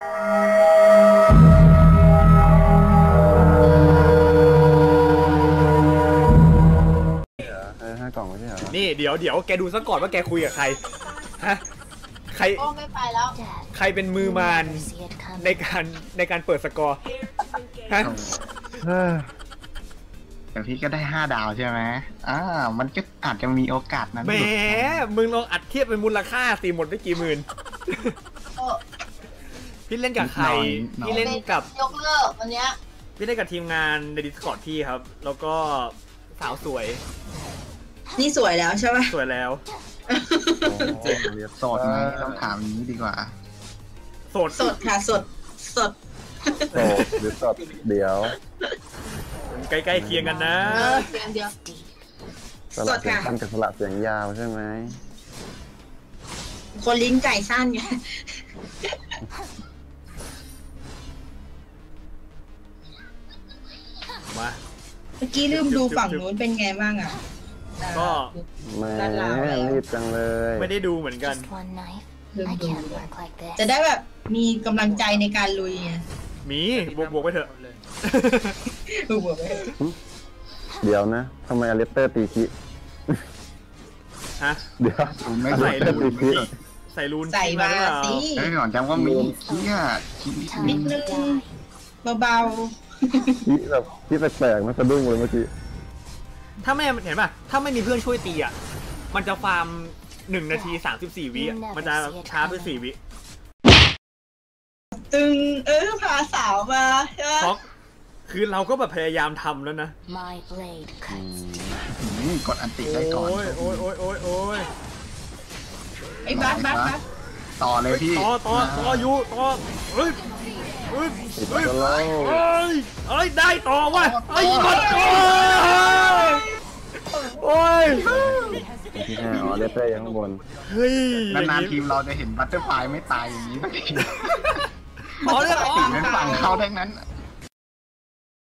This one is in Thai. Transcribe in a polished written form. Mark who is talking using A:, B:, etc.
A: 5 กล่องไม่ใช่เหรอ
B: นี่เดี๋ยวแกดูซะก่อนว่าแกคุยกับใครฮะใคร
C: ไม่ไปแล้ว
B: ใครเป็นมือมารในการเปิดสกอร์ฮะ
D: แต่พี่ก็ได้5 ดาวใช่ไหมมันก็อาจจะมีโอกาสนั้น
B: แหมมึงลองอัดเทียบเป็นมูลค่าสิหมดไปกี่หมื่นพี่เล่นกับใครพี่เล่นกับ
C: ยกเลิกวันเนี้ย
B: พี่เล่นกับทีมงานใน Discord พี่ครับแล้วก็สาวสวย
E: นี่สวยแล้วใช่ไหม
B: สวยแล้ว
D: โสดไหมต้องถามนี้ดีกว่า
B: โสด
E: ค่ะสด
A: หรือสดเดี๋ยว
B: ใกล้ๆเคียงกันนะ
C: เดียว
A: สลับเสียงสั้นกับสลับเสียงยาวใช่ไหม
E: คนลิ้นไก่สั้นไง
B: มา
E: เมื่อกี้ลืมดูฝั่งนู้นเป็นไงบ้างอ่ะ
B: ก็
A: ไม่รีบจังเลย
B: ไม่ได้ดูเหมือนกัน
E: จะได้แบบมีกำลังใจในการลุยไง
B: มีบวกไปเถอะ
E: บวกไป
A: เดี๋ยวนะทำไมอเลสเตอร์ตีคิ
B: ฮะ
A: เดี๋ยว
D: ไม่
B: ใส่รูน
E: ใส่มาสิ
D: ไม่หนอนจำว่ามีเนี่ย
E: นิดนึงเบา
A: คิแบบคิแปลกๆมันสะดุ้งเลยเมื่อกี้
B: ถ้าไม่เห็นป่ะถ้าไม่มีเพื่อนช่วยตีอ่ะมันจะฟาร์ม1 นาที 34 วิมันจะช้าไป4 วิ
E: ตึงพาสาวมา
B: เพราะคือเราก็แบบพยายามทำแล้วนะ
D: กดอันติได้ก่อน
B: โอ้ย
E: ไอ้บัส
D: ต่อเลยพี่
B: ต่ออยู่ต่อเฮ้ยได้ต่อวะไอ้บัสโอ้ย
A: ที่แน่อ๋อเลสเตอร์ยังข้างบน
B: เฮ้ย
D: นานๆทีมเราจะเห็นบัตเตอร์ไฟไม่ตายอย่างนี้สักที
B: ขอเลือก
D: ถึงเป็นฝั่งเขาทั้งนั้น